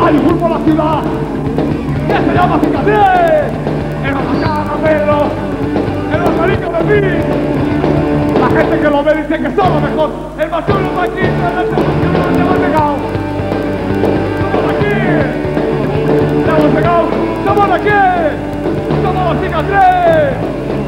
Hay un por la ciudad que se llama Cicatriz. En los caramelos, en los maricos de mí. La gente que lo ve dice que son lo mejor. El más chulo de aquí, el hemos llegado. Somos aquí. Hemos llegado. Somos aquí. Somos los Cicatriz.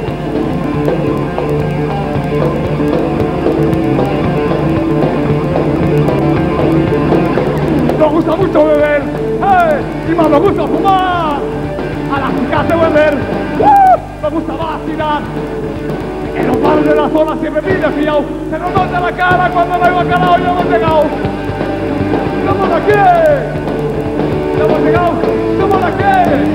Nos gusta mucho beber, y más nos gusta fumar. A las chicas de beber, nos gusta vacilar. En los bares de la zona siempre pide fiao. Se nos nota la cara cuando no hay bacalao y hemos llegado. ¡Somos de aquí! ¡Hemos llegado! ¡Somos de aquí!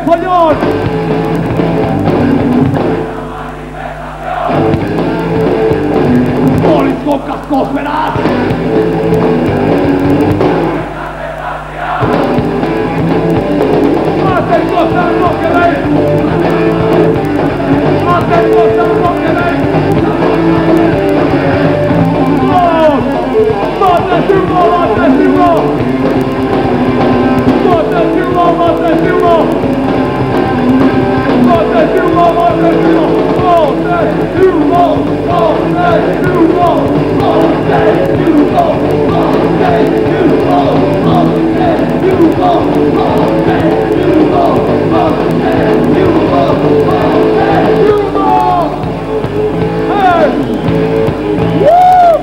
español. Polis con cascos, verás. Hacen cosas lo que ven. Hacen cosas lo que ven. Mate humo, mate humo. Mate humo, mate humo. Mate humo, mate humo. Mate humo, mate humo. Mate humo, mate humo. Mate humo, mate humo. Mate humo, mate humo. Hey! Woo!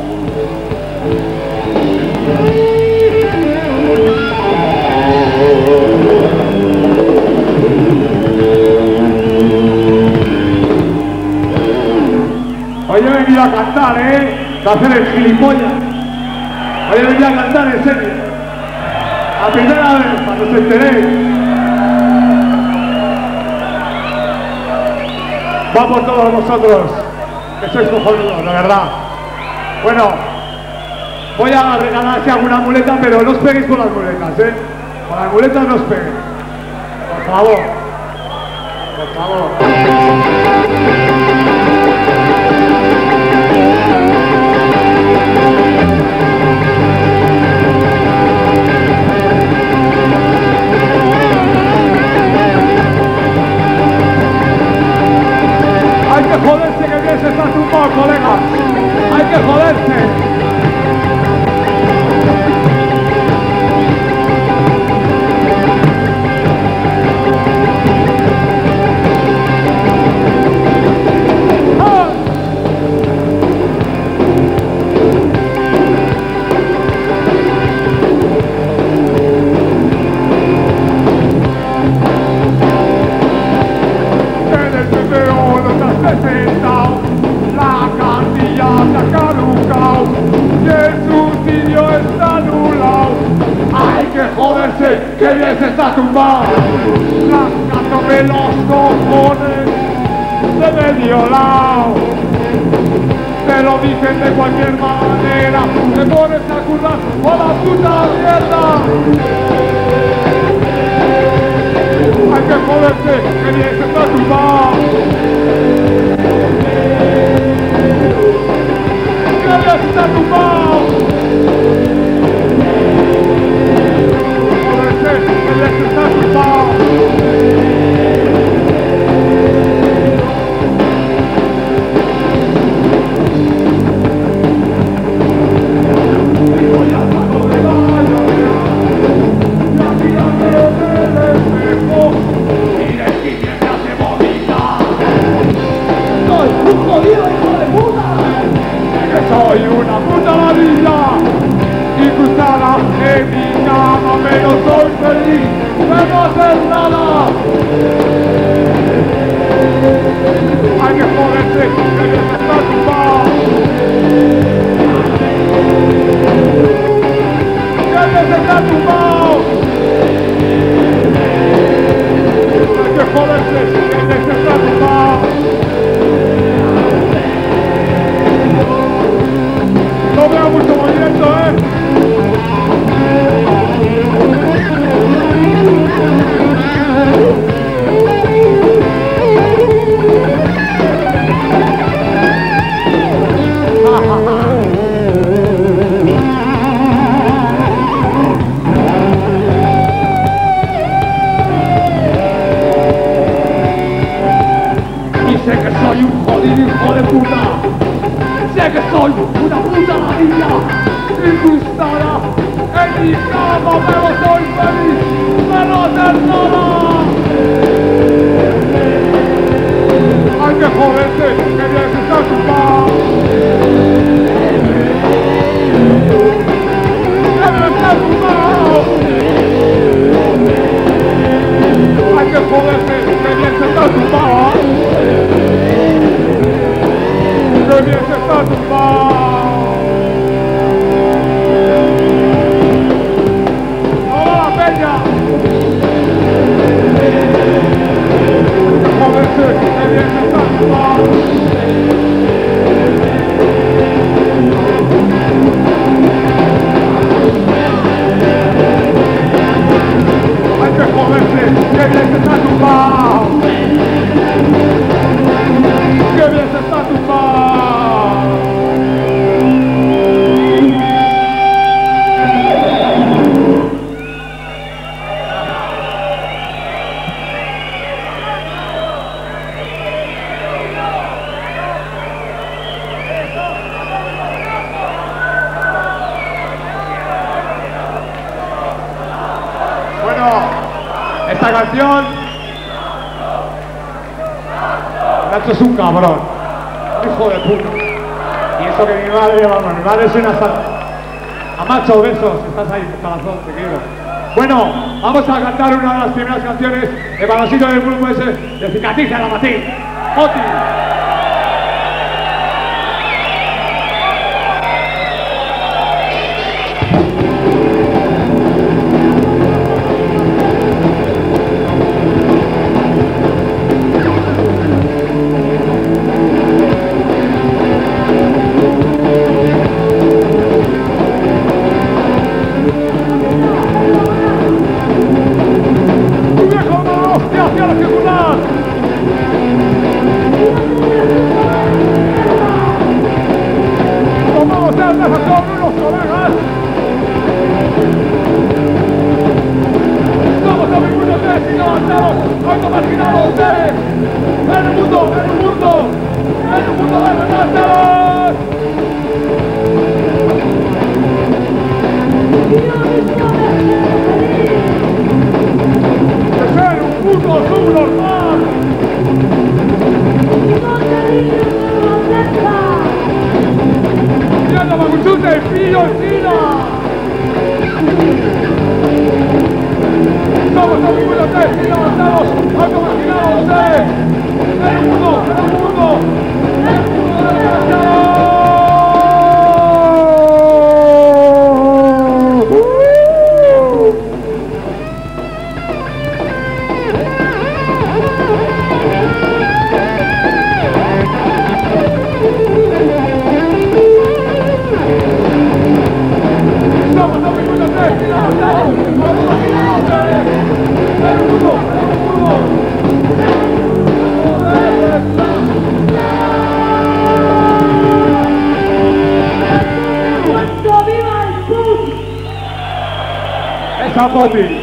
Hoy he venido a cantar, de hacer el gilipollas. Hoy he venido a cantar en serio. La primera vez, cuando os enteréis. Va por todos vosotros, que sois cojonudos, la verdad. Bueno, voy a regalar aquí alguna muleta, pero no os peguéis con las muletas, Con las muletas no os peguéis. Por favor. Por favor. Hay que joderse que bien se está tumbado, colega. Hay que joderse. La cartilla se ha caducado y el subsidio está anulado. Hay que joderse, que bien se está tumbado. Rascándome los cojones de medio lado. Te lo dicen de cualquier manera, te pones a currar por la puta mierda. Hay que joderse, que bien se está tumbado. ¡Que bien se está tumbado! Joderse, que bien se está tumbado. Soy una puta ladilla incrustada en mi cama, pero soy feliz de no hacer nada. Hay que joderse, que bien se está tumbado. Que bien se está tumbado. Hay que joderse, que bien se está tumbado. No veo mucho movimiento, Esta canción... Nacho es un cabrón. Hijo de puta. Y eso que mi madre, vamos, mi madre es una santa. Amacho, besos, estás ahí, corazón, te quiero. Bueno, vamos a cantar una de las primeras canciones de Panosito del grupo ese de Cicatriz a la Matín. ¡Oti! Bobby.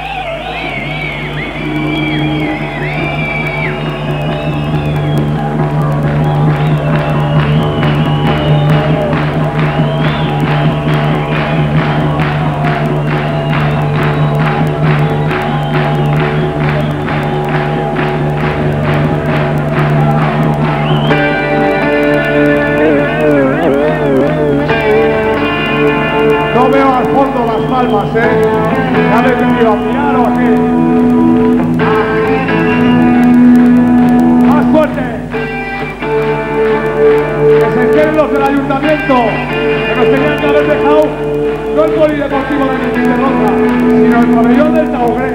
No veo al fondo las palmas, ¿Ya habéis venido a mirar o aquí? ¡Más fuerte! Que se enteren los del ayuntamiento, que nos tenían que haber dejado no el polideportivo de Mendicerroza, sino el pabellón del Taugres.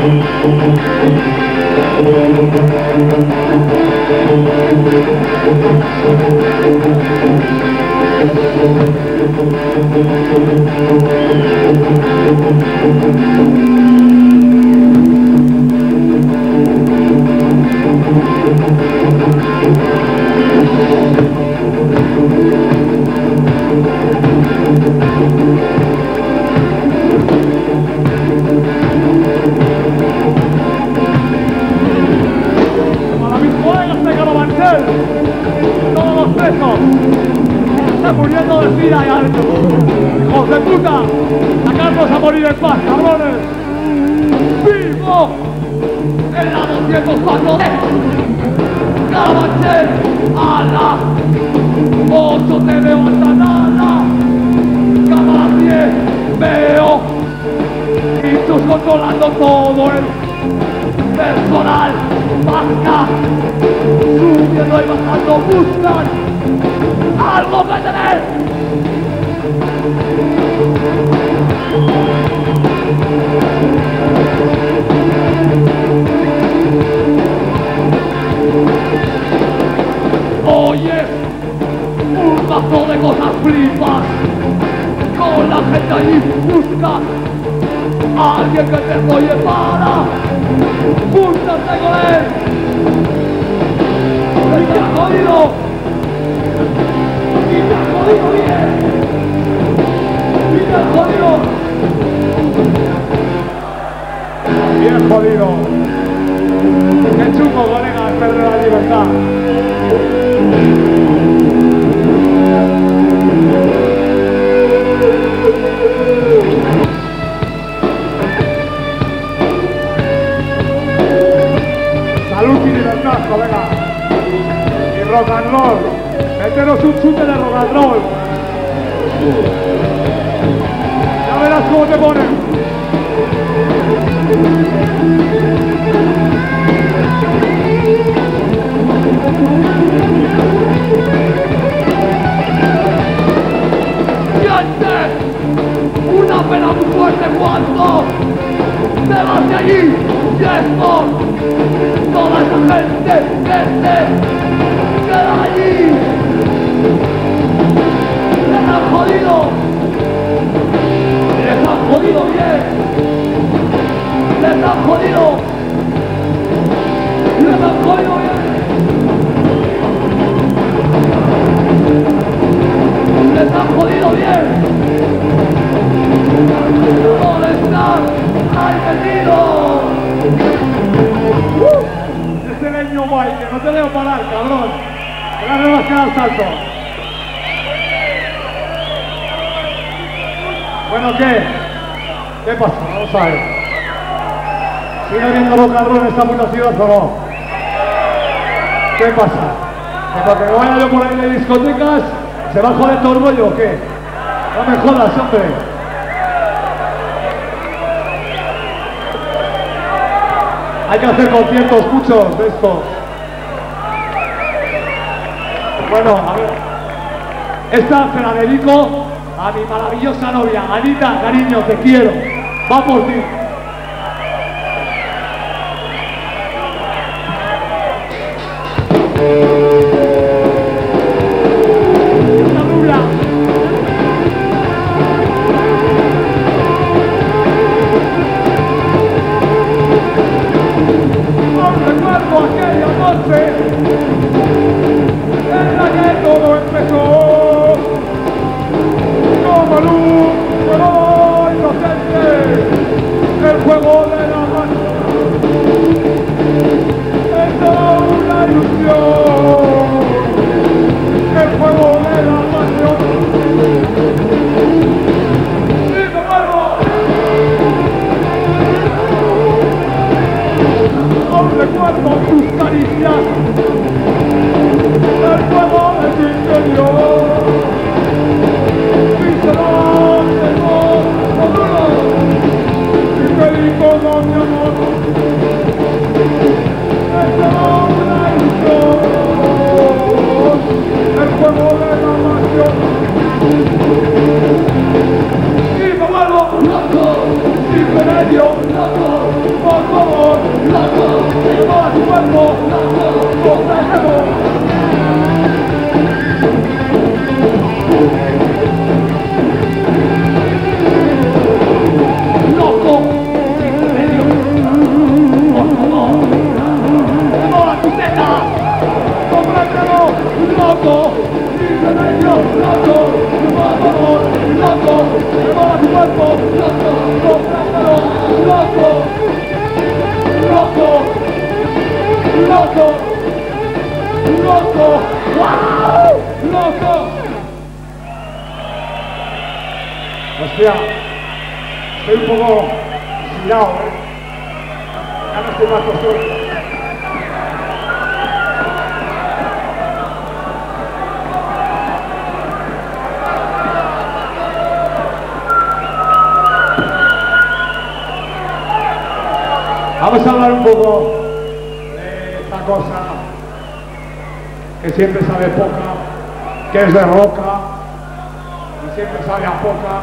Todos presos, están muriendo de sida y alto. ¡Hijos de puta! ¡Sacarnos a morir en paz, cabrones! ¡Vivo! En la 204 Carabanchel, ¡ala! 8 te veo hasta nada. Cámara 10, veo. Y tú controlando todo el personal. Vasca, subiendo y bajando, buscan algo que tener. Oye, un mazo de cosas flipas. Con la gente allí busca a alguien que te oye para. ¡Júntate con él! ¡Y te has jodido! ¡Y te has jodido bien! ¡Y te has jodido! Bien jodido. ¡Qué chungo, colega, perder la libertad! Salud y libertad, colega. Y rock and roll. Meteros un chute de rock and roll. Ya verás cómo te ponen. ¡Siente! Una pena muy fuerte cuando te vas de allí y esto. Toda esa gente que se queda allí. Les han jodido. Les han jodido bien. Les han jodido. Les han jodido bien. Les han jodido bien. ¿Dónde están? ¡Ay, venido! Ese leño guay, que no te debo parar, cabrón. Que ahora me vas a quedar salto. Bueno, ¿qué? ¿Qué pasa? Vamos a ver. ¿Sigue habiendo rock and roll en esta puta ciudad o no? ¿Qué pasa? ¿Que porque me vaya yo por ahí de discotecas se va a joder todo el rollo o qué? No me jodas, hombre. Hay que hacer conciertos muchos de estos. Bueno, a ver. Esta se la dedico a mi maravillosa novia. Anita, cariño, te quiero. Va por ti. Esta rubia. Recuerdo aquella noche en la que todo empezó como luz, fuego inocente, el juego de la mano, es toda una ilusión, el juego de la pasión. ¡Sí, me vuelvo! Aún recuerdo tus caricias Mola tu cuerpo, compréndelo. Loco, sin medio, por favor. Mola tu teta, compréndelo. Loco, sin medio, loco, por favor. Loco, mola tu cuerpo, compréndelo. Loco, loco, loco, loco, wow, loco. Hostia, estoy un poco girado, ya no estoy más costoso. Vamos a hablar un poco de esta cosa que siempre sabe poca, que es de roca y siempre sabe a poca,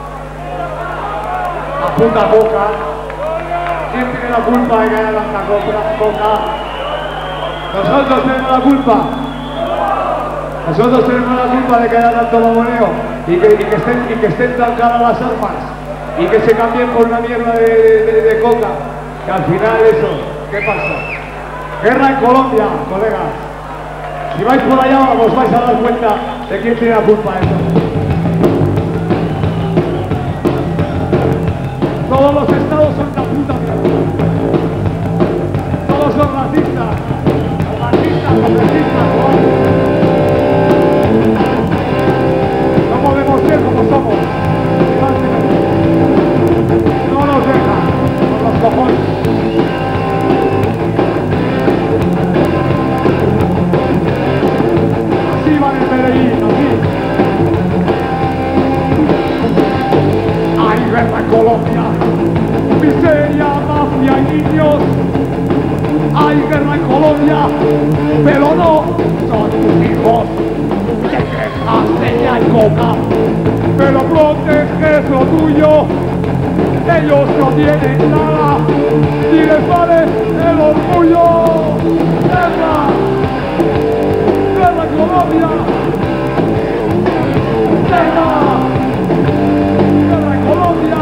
a puta boca. ¿Quién tiene la culpa de que haya tanta coca? Nosotros tenemos la culpa. Nosotros tenemos la culpa de que haya tanto mamoneo y que estén tan caras las armas y que se cambien por una mierda de coca. Que al final eso, ¿qué pasa? Guerra en Colombia, colegas. Si vais por allá os vais a dar cuenta de quién tiene la culpa de eso. Todos los estados son la puta mierda. Todos son racistas. Racistas, no podemos ser como somos. No nos dejan con los cojones. Así van en Medellín, así. Hay guerra en Colombia, miseria, mafia y niños. Hay guerra en Colombia, pero no son tus hijos. Te quejas de ella y coca, pero proteges lo tuyo. Ellos no tienen nada y les vale el orgullo. ¡Guerra! ¡Guerra en Colombia! ¡Guerra! ¡Guerra en Colombia!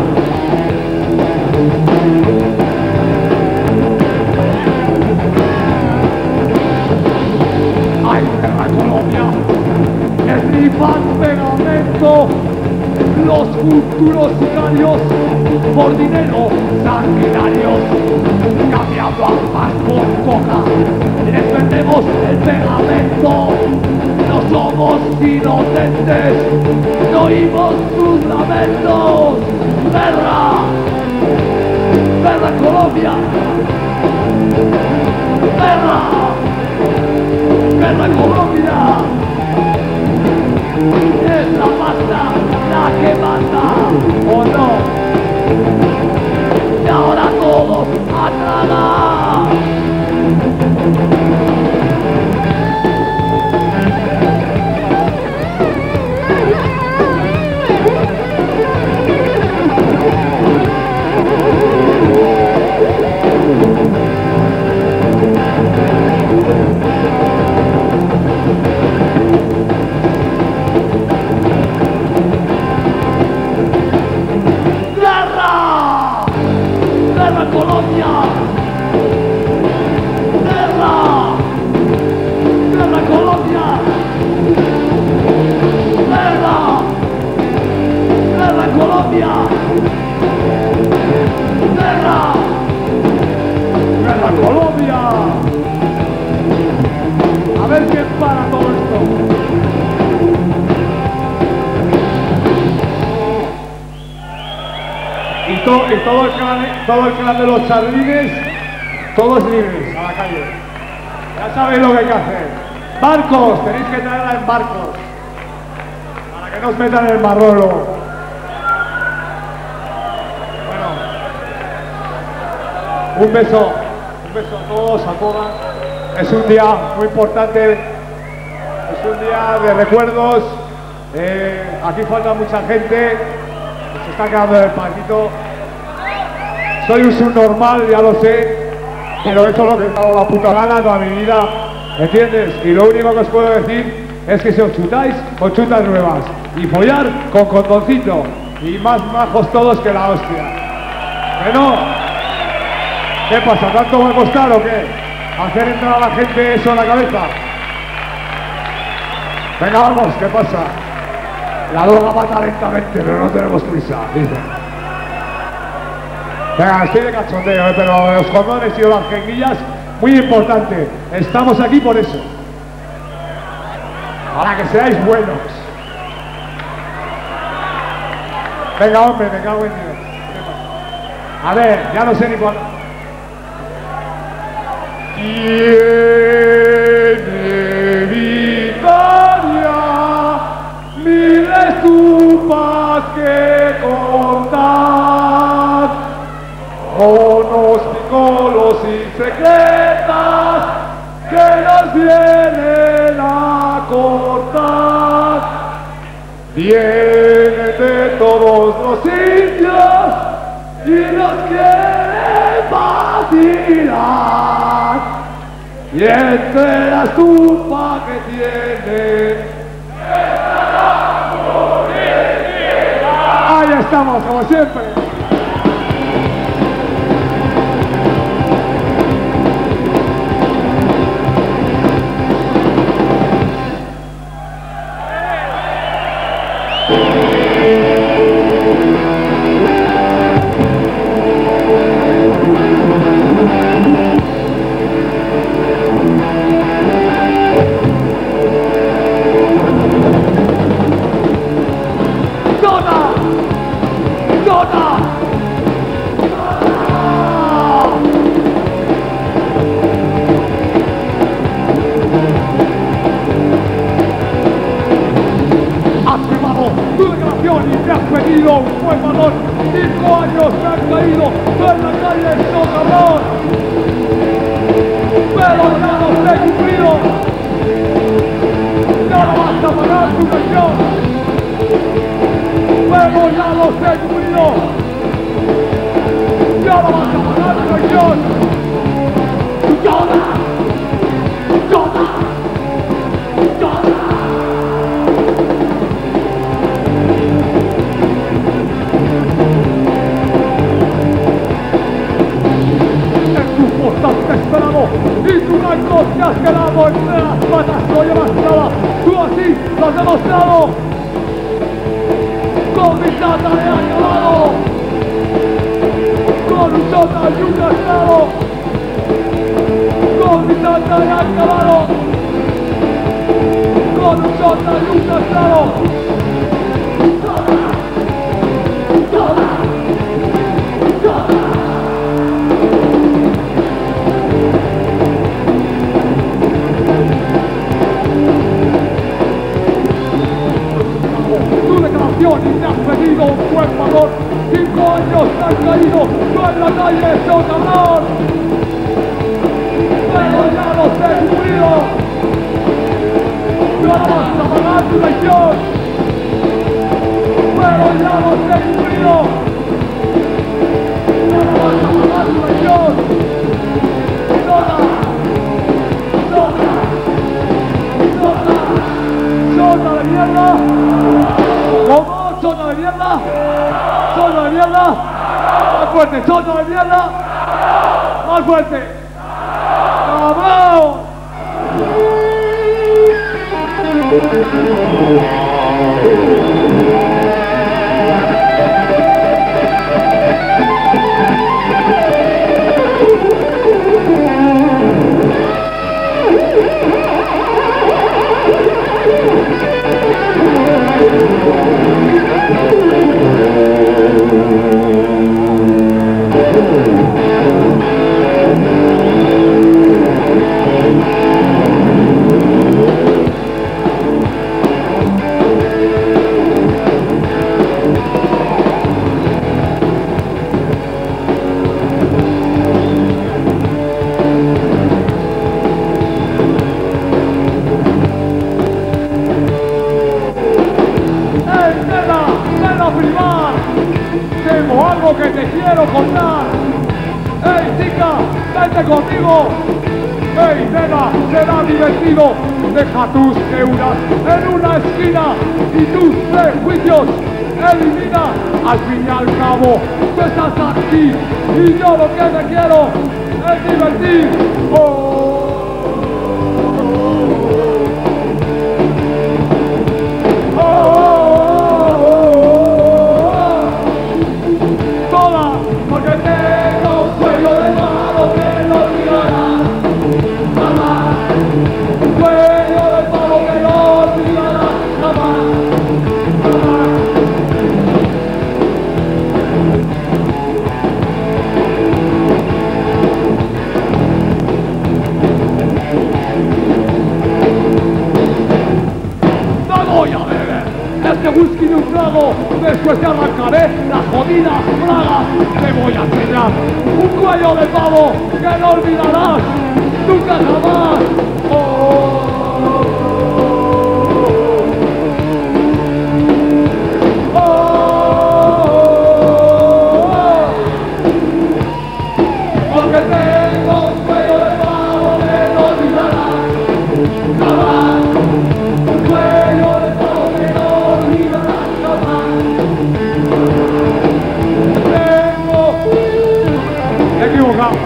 ¡Hay guerra en Colombia! ¡Esnipan pegamento! Los futuros sicarios por dinero sanguinarios, cambiando armas por coca, les vendemos el pegamento. No somos inocentes, no oímos sus lamentos. ¡Guerra! ¡Guerra en Colombia! ¡Guerra! ¡Guerra en Colombia! Es la pasta la que manda, ¿o no? Y ahora todos a tragar. Colombia, guerra, guerra Colombia, guerra, guerra Colombia, guerra, guerra Colombia. A ver quién para todo esto. Y todo el clan de los charlines, todos libres a la calle. Ya sabéis lo que hay que hacer. Barcos, tenéis que traerla en barcos para que no os metan en el marrón luego. Bueno, un beso a todos, a todas. Es un día muy importante, es un día de recuerdos. Aquí falta mucha gente, se está quedando en el palquito. Soy un subnormal, ya lo sé, Pero esto es lo que me ha dado la puta gana toda mi vida, ¿entiendes? Y lo único que os puedo decir es que si os chutáis, con chutas nuevas. Y follar con condoncito. Y más majos todos que la hostia. ¿Que no? ¿Qué pasa? ¿Tanto va a costar o qué? ¿Hacer entrar a la gente eso en la cabeza? Venga, vamos, ¿qué pasa? La droga mata lentamente, pero no tenemos prisa, dicen. Venga, estoy de cachondeo, pero los condones y las jenguillas, muy importante. Estamos aquí por eso. Para que seáis buenos. Venga, hombre, me cago en Dios. A ver, ya no sé ni cuándo. Tiene Vitoria miles tupas que contar, monos picolos y secretas que nos vienen a cortar. Vienen de todos los sitios y nos quieren vacilar. Y entre las tupas que tienen, ahí estamos, como siempre. Un buen valor, 5 años me han caído en la calle Socabrón, pero ya los he cumplido, ya no vas a pagar tu pensión, pero ya los he cumplido, ya no vas a pagar tu pensión. ¡Llora! ¡Llora! ¡Llora! Esperado y tu blanco te has quedado entre las patas, no llevas nada, tú así lo has demostrado, con mi chata he acabado, con un chata y un castrado, con mi chata he acabado, con un chata y un castrado. Y te has pedido un buen valor, 5 años te han caído, tú en la calle Socabrón, pero ya los he cumplido, tú ahora vas a pagar tu pensión, pero ya los he cumplido, tú ahora vas a pagar tu pensión. ¡Soca! ¡Soca! ¡Soca! ¡Soca de mierda! ¿Cómo? ¿Sota de mierda? ¿Sota de mierda? ¡Más fuerte! ¡Sota de mierda! ¡Más fuerte! ¡Vamos! vente conmigo. ¡Hey, nena! Será divertido. Deja tus deudas en una esquina y tus prejuicios elimina. Al fin y al cabo, tú estás aquí y yo lo que me quiero es divertir. Toda, porque tengo un cuello de pavo que no olvidará jamás. Un cuello de pavo que no olvidará jamás. No voy a beber este whisky de un trago, después te arrancaré la jodida braga. Te voy a enseñar un cuello de pavo que no olvidarás nunca jamás. Porque tengo un cuello de pavo que no olvidarás jamás. Un cuello de pavo que no olvidarás jamás. Me he equivocado.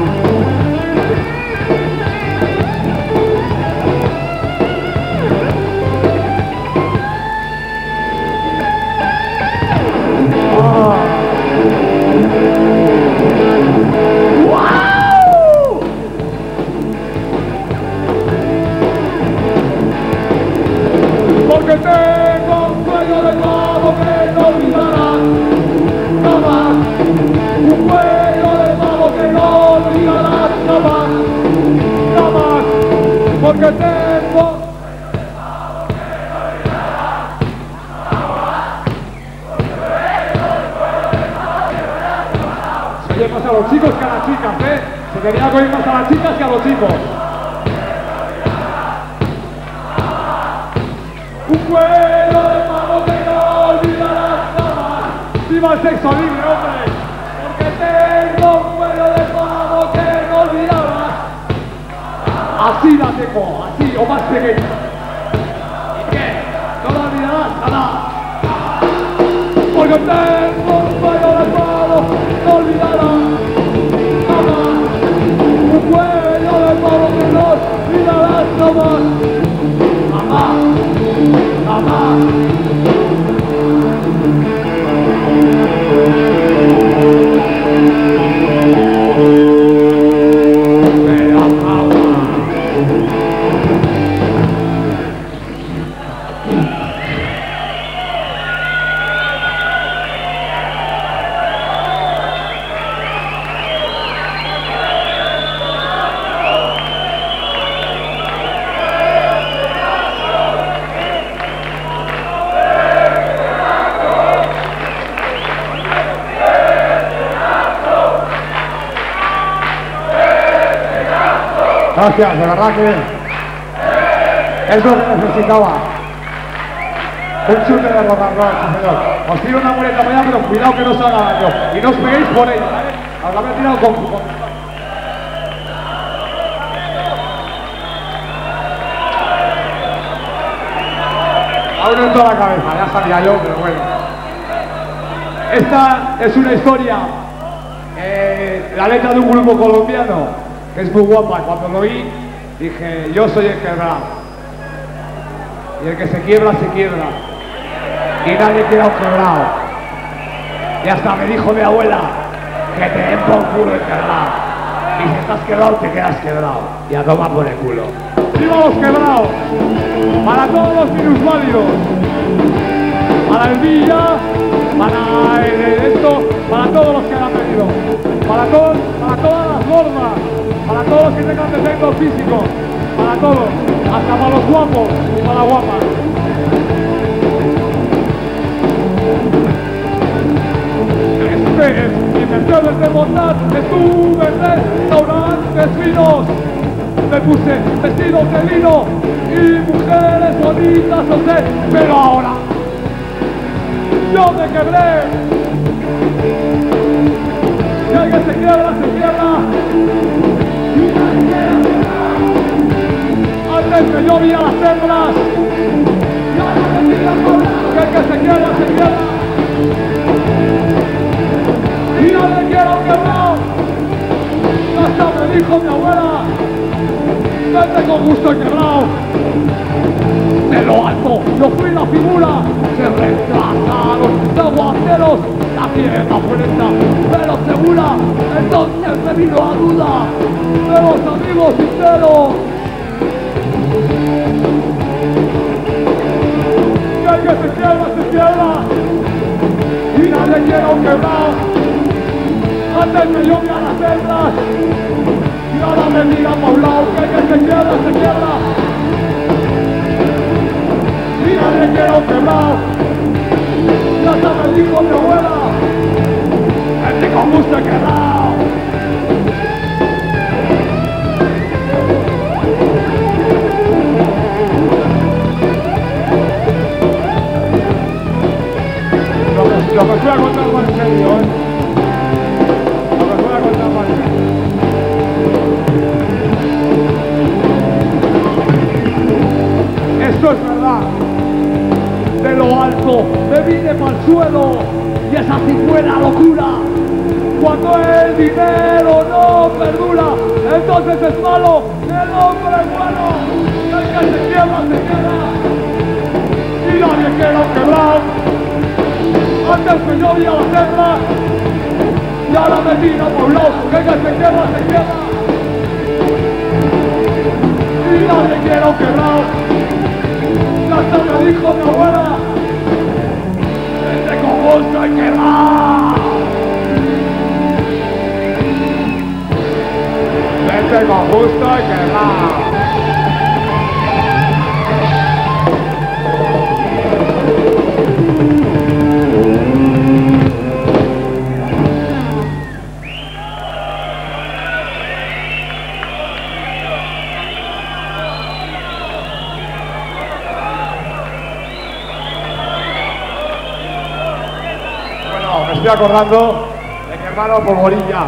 Porque tengo un cuello de pavo que no olvidarás jamás. Un cuello de pavo que no olvidarás jamás. Jamás. Porque tengo... Se oye más a los chicos que a las chicas, ¿eh? Se debería oír más a las chicas que a los chicos. Un cuello de pavo que no olvidarás jamás. ¡Viva el sexo libre, hombre! Porque tengo un cuello de pavo que no olvidarás. Así la tengo, así o más pequeña. ¿Y qué? ¿No la olvidarás? Nada. Porque tengo un cuello de pavo que no olvidarás jamás. Un cuello de pavo que no olvidarás jamás. Jamás. Jamás. Gracias, de verdad que es lo que necesitaba. Un chute de rock and roll, sí señor. Os tiro una muleta para allá, pero cuidado que no se haga daño. Y no os peguéis por ella, ¿vale? Os la voy a tirar con... Aún no en toda la cabeza, ya sabía yo, pero bueno. Esta es una historia, la letra de un grupo colombiano. Es muy guapa, cuando lo oí dije, yo soy el quebrado. Y el que se quiebra, se quiebra. Y nadie quiere a un quebrado. Y hasta me dijo mi abuela, que te den por culo el quebrado. Y si estás quebrado, te quedas quebrado. Y a tomar por el culo. ¡Viva los quebrados! Para todos los minusválidos. Para el Villa, para esto, para todos los que han venido. Para todas las gordas. Para todos los que tengan defectos físicos, para todos, hasta para los guapos y para las guapas. Este es inversiones de bondad, estuve en restaurantes finos. Me puse vestidos de lino y mujeres bonitas, no sé, pero ahora yo me quebré. Si alguien se quiebra, se quiebra. yo vi a las hembras. Y ahora me tiran por que el que se quiera, se quiera. Y no le quiero quebrar. Hasta me dijo mi abuela, vete con gusto y quebrado. De lo alto yo fui la figura, se retrasaron los aguaceros, la tierra fue lenta pero segura. Entonces me vino a duda de los amigos sinceros. Que el que se quiebra y nadie quiere un quebrado. Antes que yo vi a las hembras y ahora me digan por un lado que el que se quiebra, se quiebra. Y nadie quiere un quebrado. Y hasta me dijo mi abuela, este con gusto quebrado. Lo que fui a contar más en serio, Esto es verdad. De lo alto me vine para el suelo y esa sí fue la locura. Cuando el dinero no perdura, entonces es malo el hombre bueno. El que se quiebra, se quiebra. Y nadie quiere un quebrado. Antes que yo vi a las hembras y ahora me tiro por un lado. Que el que se quiebra, se quiebra. Y nadie quiere un quebrado. Hasta me dijo mi abuela, vete con gusto y quebrado. Vete con gusto y quebrado. Me estoy acordando de mi hermano Polvorilla.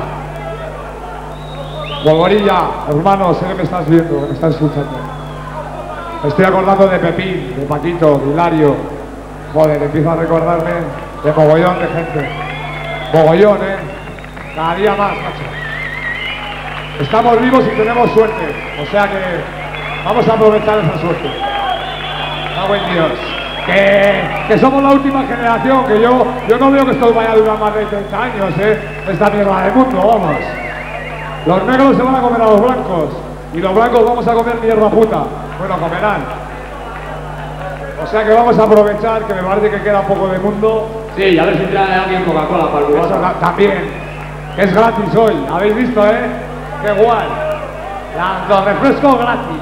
Polvorilla, hermano, sé que me estás viendo, que me estás escuchando. Me estoy acordando de Pepín, de Paquito, de Hilario. Joder, empiezo a recordarme de mogollón de gente. Mogollón, cada día más, macho. Estamos vivos y tenemos suerte. O sea que vamos a aprovechar esa suerte. ¡Ah, buen Dios! Que somos la última generación, que yo no veo que esto vaya a durar más de 30 años, esta mierda del mundo, vamos. Los negros se van a comer a los blancos y los blancos vamos a comer mierda puta. Bueno, comerán. O sea que vamos a aprovechar, que me parece que queda poco de mundo. Sí, y a ver si trae alguien Coca-Cola para el lugar. Eso también, que es gratis hoy, ¿habéis visto, Qué guay. Los refrescos gratis.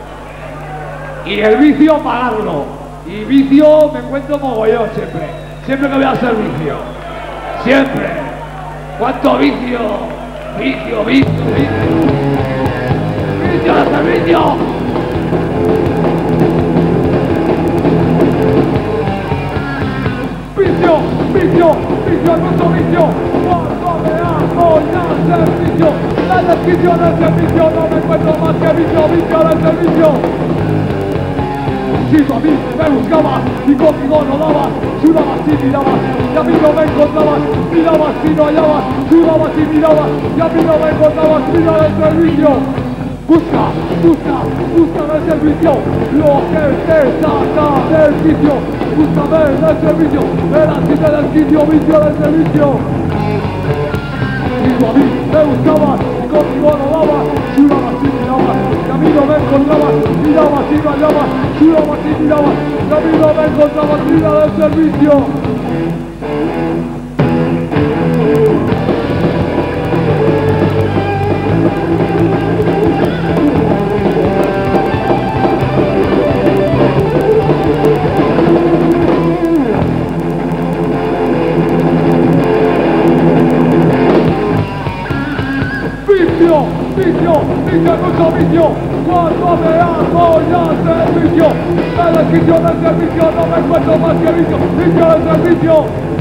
Y el vicio pagarlo. Y vicio me encuentro mogollón siempre. Siempre que voy a hacer vicio. Siempre. ¿Cuánto vicio? Vicio, vicio, vicio. Vicio de servicio. Vicio, vicio, vicio, mucho vicio. Cuando me hago ya servicio. La descripción del servicio no me encuentro más que vicio, vicio del servicio. Si tú a mí me buscabas y conmigo no dabas, sudabas y mirabas, y a mí no me encontrabas, mirabas y no hallabas, sudabas y mirabas, y a mí no me encontrabas, mira el servicio. Busca, busca, busca el servicio, lo que te saca del vicio, búscame el servicio, verás si te desquicio, vicio del servicio. Si tú a mí me buscabas y conmigo no dabas, sudabas y mirabas, y a mí no me encontrabas, mirabas y no hallabas, sudabas y mirabas, y a mí no me encontrabas, mira del servicio. Vicio, mucho vicio, cuando me hago ya servicio, la descripción del servicio no me encuentro más que vicio, vicio del servicio.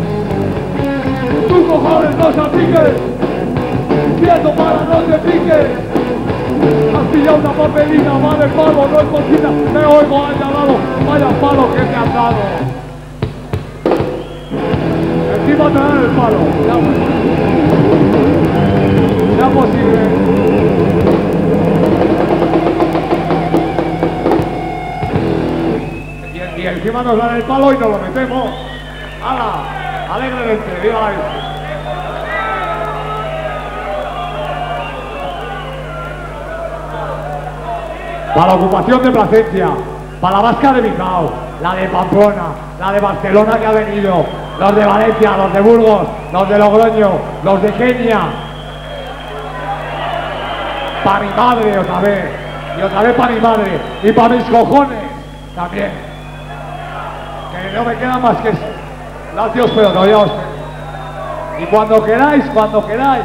Tus cojones no se apliquen, viendo para no te piques, has pillado una papelina, va de palo, no es cocina, me oigo allá al lado, vaya palo que te han dado. Encima te dan el palo, ya posible. Y encima nos dan el palo y nos lo metemos. ¡Hala! Alegremente, viva la Virgen. Para la ocupación de Plasencia, para la vasca de Bilbao, la de Pamplona, la de Barcelona que ha venido, los de Valencia, los de Burgos, los de Logroño, los de Kenia. Para mi madre otra vez, y otra vez para mi madre, y para mis cojones también. Que no me queda más que latios, pero todavía os... Y cuando queráis, cuando queráis.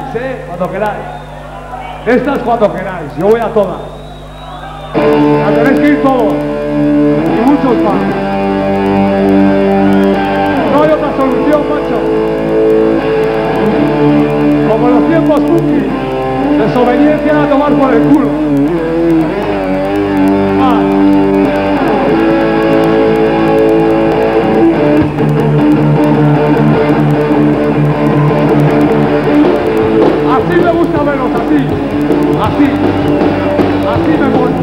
Estas cuando queráis, yo voy a todas. Ya tenéis que ir todos, y muchos más. No hay otra solución, macho. Como en los tiempos cookies, desobediencia a tomar por el culo. Así me gusta verlos, así me voy.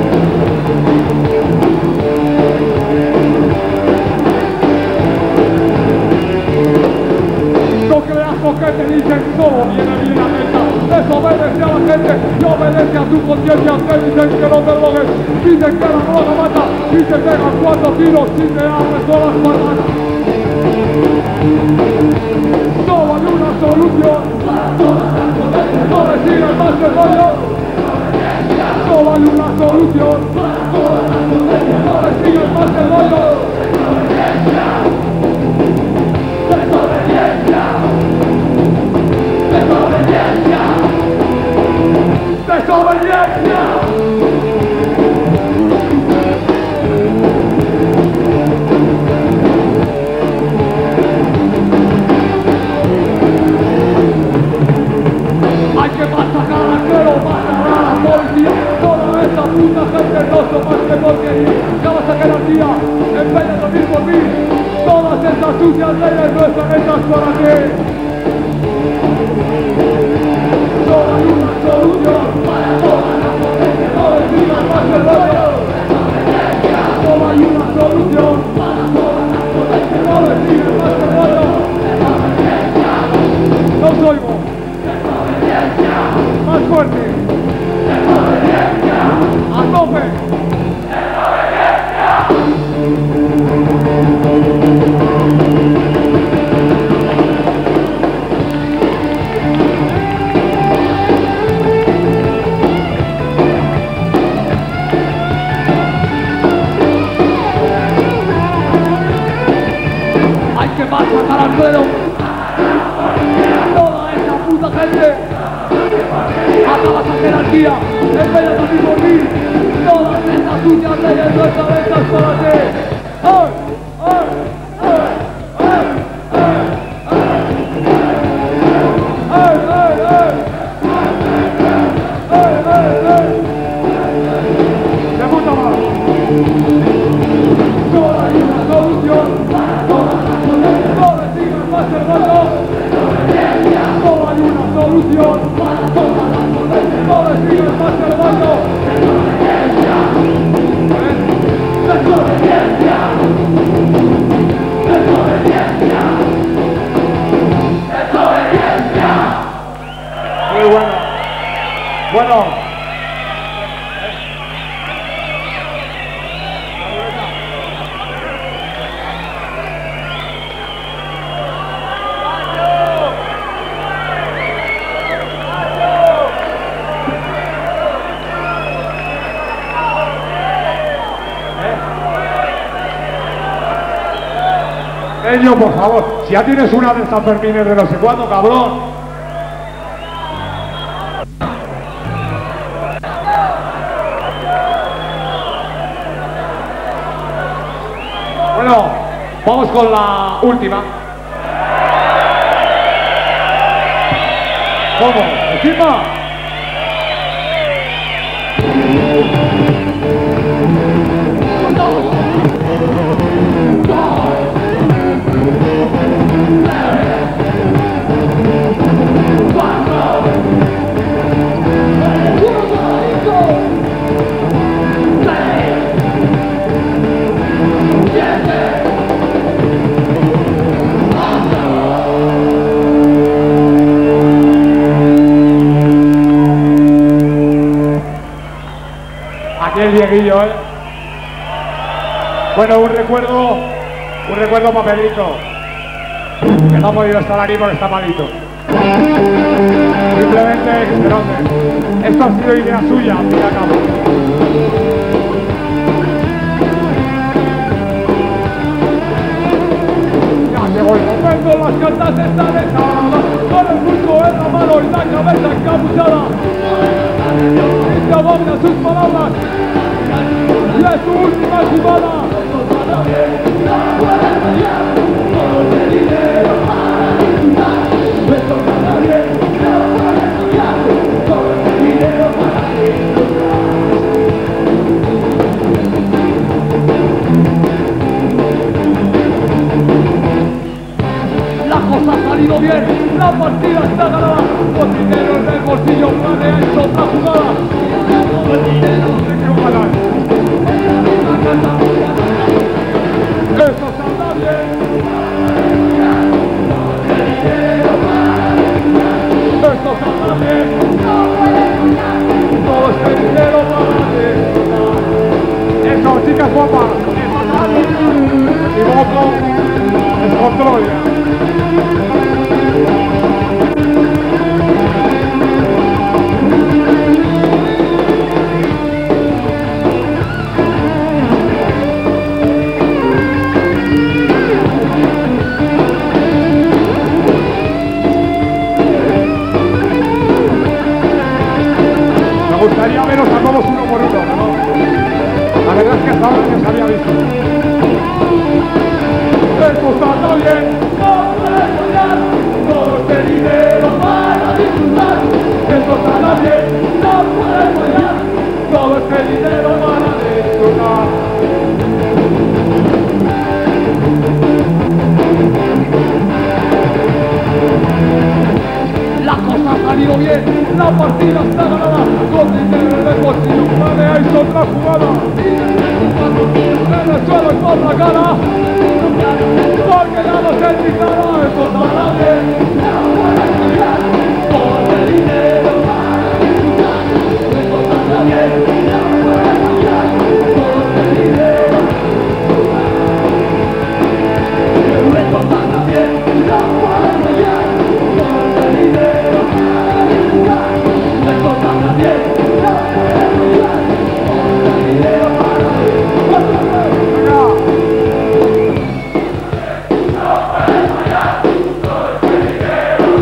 No creas lo que te dicen, solo viene bien a meta. Desobedece a la gente y obedece a tu conciencia. Te dicen que no te drogues, dicen que la droga mata, y te pegan 4 tiros si te abres todas las palmas. Solo hay una solución, no le sigas más el rollo. Solo hay una solución, no le sigas más el rollo. ¡Desobediencia! Hay que masacar al arquero, matar a la policía. Toda esta puta gente no son más que porquería. Ya vas a quedar tía, en vez de dormir por mí. Todas estas sucias leyes no están hechas para ti. Solo hay una solución para toda la potencia. No le sigas más el rollo. Solo hay una solución para toda la potencia. No le sigas más el rollo. No os oigo. Más fuerte. A tope. Hay que matar al suelo. Toda esa puta gente. Acabas a jerarquía, en vez de dormir por mí. Todas estas sucias leyes no están hechas para ti. ¡Ay! ¡Ay! ¡Ay! ¡Ay! ¡Ay! ¡Ay! ¡Ay! ¡Ay! ¡Ay! ¡De puta madre! Solo hay una solución para todas las potencias. No le sigas más el rollo. Solo hay una solución para todas las potencias. No le sigas más el rollo. Desobediencia. Desobediencia. Desobediencia. Muy bueno. Bueno. Ello, por favor, si ya tienes una de San Fermines de no sé cuándo, cabrón. Bueno, vamos con la última. ¿Cómo? ¿Encima? Aquí el Dieguillo, ¿eh? Bueno, un recuerdo para Pedrito, que no ha podido estar aquí porque está malito. Simplemente, esto ha sido idea suya, al fin y al cabo. Ya llegó el momento, las cartas están echadas, con el pulso en la mano y la cabeza encapuchada. Y se abogan sus palabras, y es su última jugada. La cosa ha salido bien, la partida está ganada, con dinero en el bolsillo planea hecho otra jugada. Esto saldrá bien. Esto saldrá bien. Todo este dinero para disfrutar. Eso, chicas guapas. Y voto es control. Me gustaría veros a todos uno por uno, ¿no? La verdad es que hasta ahora no se había visto. Esto está bien, no puedes fallar, todo este dinero para disfrutar. Esto está bien, no puedes fallar, todo este dinero para disfrutar. La cosa ha salido bien, la partida está ganada, con dinero en el bolsillo, planeáis otra jugada. En el suelo y por la cara, porque ya no se picada, esto está bien. Todo el dinero para disfrutar, esto está bien. Todo el dinero esto está bien, no puedes fallar. Todo el dinero para disfrutar, esto está bien. No puedes fallar. Todo el dinero para disfrutar. No puedes fallar. Todo el dinero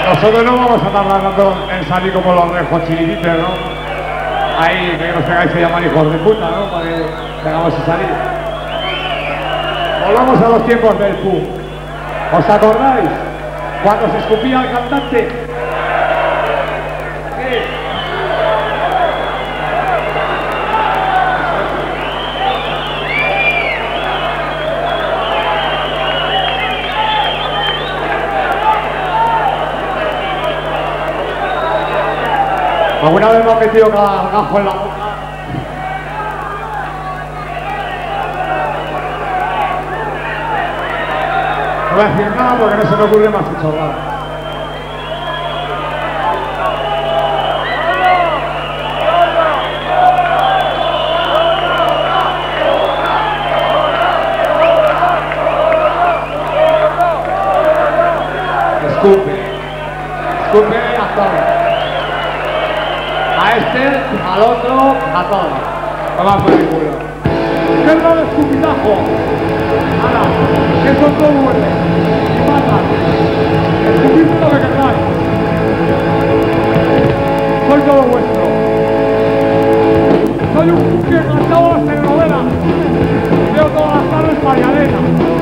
Nosotros no vamos a tardar tanto en salir como los rejos chilitites, ¿no? Ahí que nos pegáis se llaman hijos de puta, ¿no? Para que tengamos que salir. Volvamos a los tiempos del PU. ¿Os acordáis? Cuando se escupía el cantante. Sí. ¿Alguna vez me han metido cada gajo en la boca? No voy a decir nada porque no se me ocurre más que chorrada. Escupe a todos. A este, al otro, a todos. Vamos por el culo. ¡Qué raro escupitajo! ¡Hala! ¡Que son todo muerte! ¡Y mata! ¡Escupid lo que queráis! Soy todo vuestro. Soy un buque enganchado a las telenovelas. Veo todas las tardes María Elena.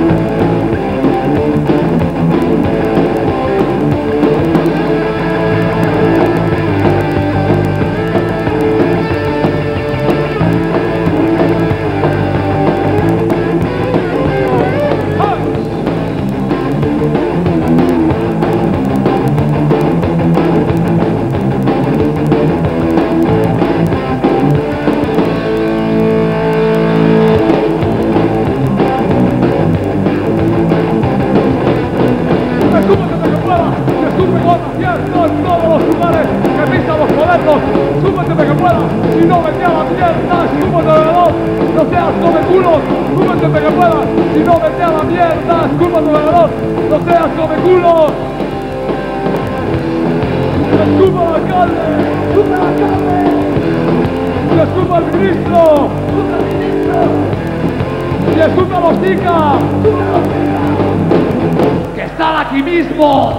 ¡Que están aquí mismo!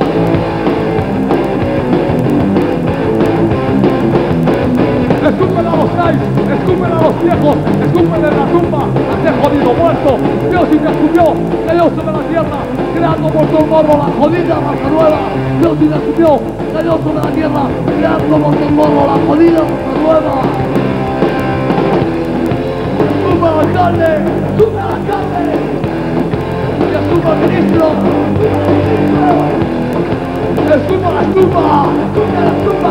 ¡Escupen a los guys! ¡Escupen a los viejos! ¡Escupen en la tumba! ¡A ese jodido muerto! ¡Dios sí te escupió! ¡Cayó sobre la tierra! ¡Creando por todo el morro la jodida raza nueva! ¡Dios sí te escupió! ¡Cayó sobre la tierra! ¡Creando por todo el morro la jodida raza nueva! ¡Escupa al alcalde! ¡Escupa al alcalde! ¡Y escupa al ministro! ¡Escupa la estupa! ¡Escupa la estupa!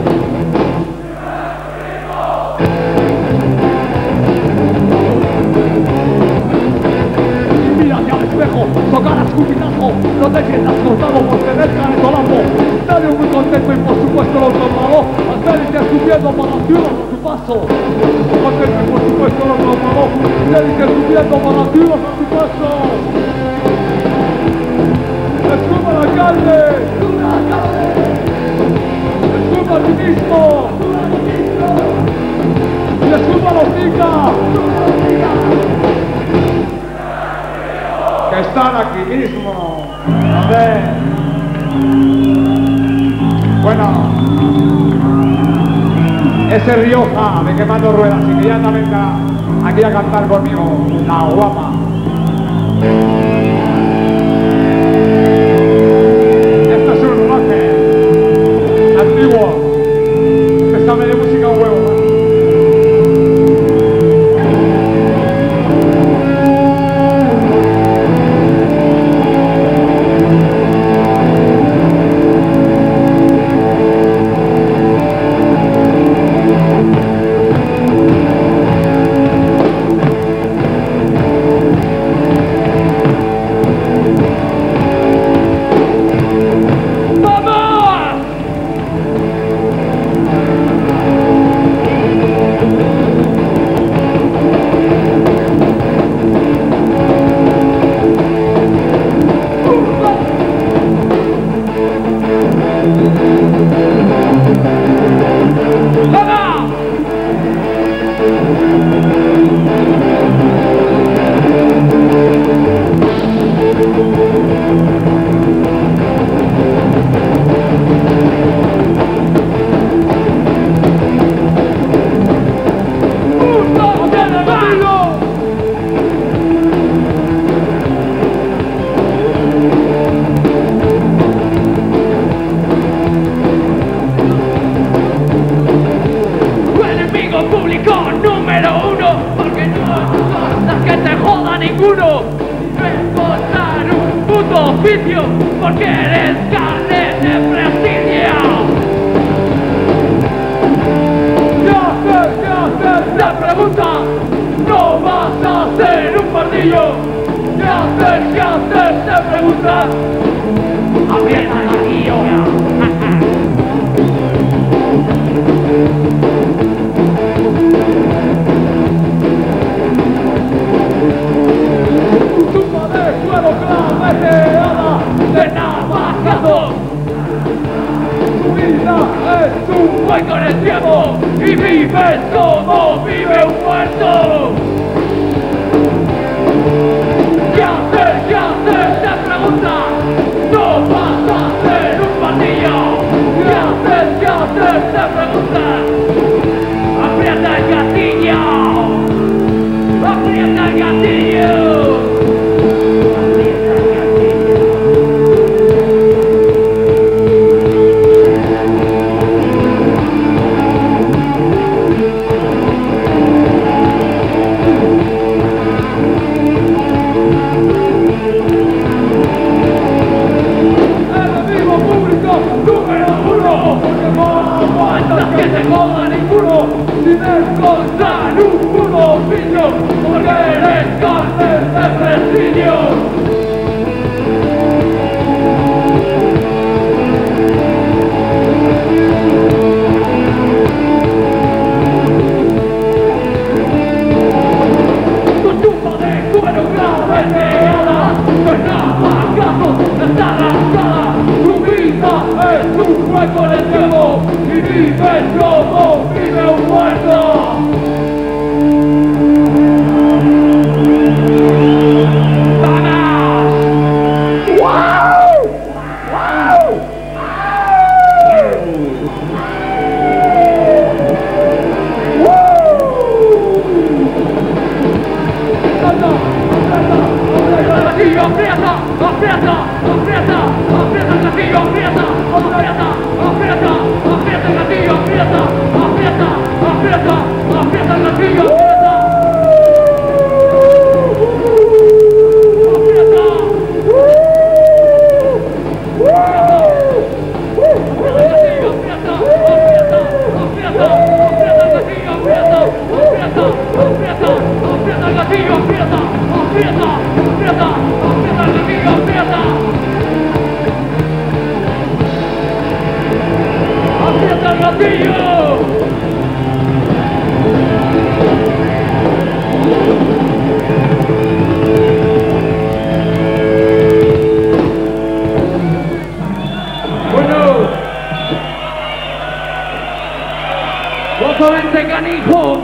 Y mírate al espejo, tocar a escupitajo, no te sientas cortado por tener caretolazo. Nadie muy contento y por supuesto lo trasladó al Félix escupiendo para la ciudad a su paso. Contento y por supuesto lo trasladó, Félix escupiendo para la ciudad a su paso. ¡Escupa al alcalde! ¡Escupa al alcalde! ¡Escupa al ministro! ¡Escupa al ministro! ¡Y escupa a los ticas! ¡Escupa a los ticas! ¡Que están aquí mismo! A ver. Bueno. Ese Rioja de Quemando Ruedas y que ya anda venga aquí a cantar conmigo, la guapa. Pésame de música un huevo, ¿no? sacrificio, porque eres carne de presidio. ¿Qué haces? Se pregunta, no vas a ser un pardillo. ¿Qué haces? Se pregunta, aprieta el gatillo. Tumba de cuero claveteada de navajazos. Tu vida es un hueco en el tiempo y vives como vive un muerto. ¿Qué hacer? Se pregunta, no vas a ser un pandillo. ¿Qué hacer? Se pregunta, aprieta el gatillo. Aprieta el gatillo. Que se joda ninguno, si me encontrar un oficio, porque eres carne de presidio. Tu tumba de cuero claveteada, no es navajazos, está arrasada. Tu vida es un hueco en el tiempo y vives como vive un muerto. ¡Vamos! ¡Wow! ¡Wow! ¡Vente, canijo!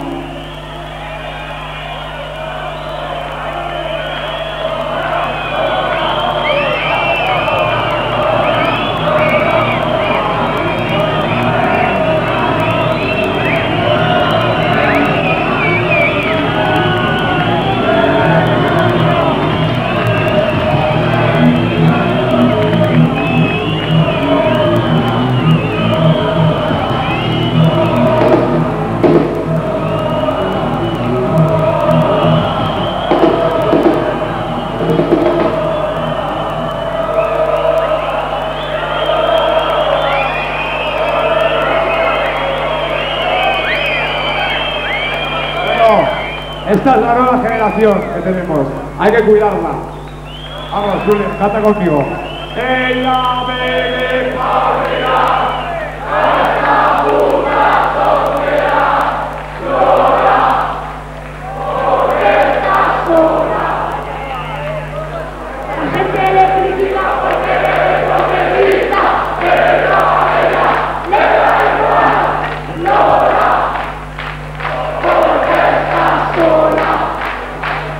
Esta es la nueva generación que tenemos. Hay que cuidarla. Vamos, Julio, canta conmigo. El ave de Padre.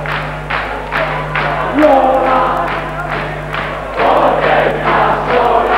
Lola, porque estás sola.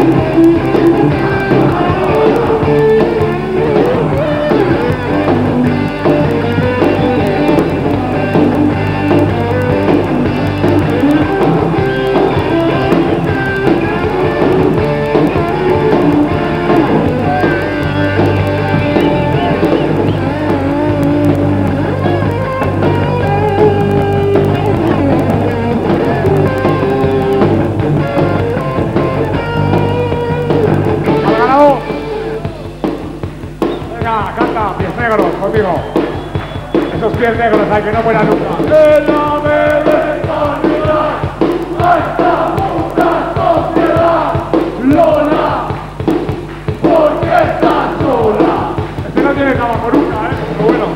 Contigo. Esos pies negros hay que no mueran nunca. En la americanidad, estamos una sociedad. Lola, ¿por qué estás sola? Este no tiene trabajo nunca, pero bueno.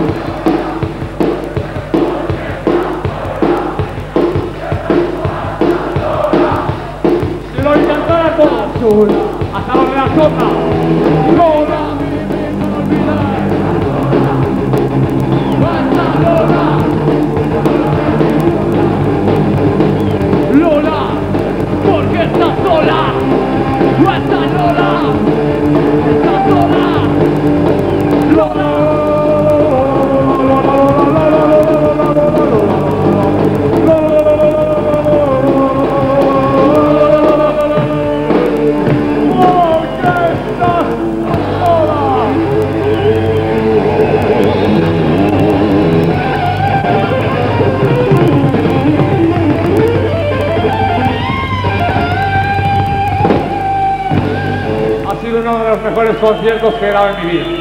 Si lo intentara toda sola, hasta lo de la sopa. Lola. Lola, ¿por qué estás sola? No estás Lola, estás sola. Lola. Uno de los mejores conciertos que he dado en mi vida.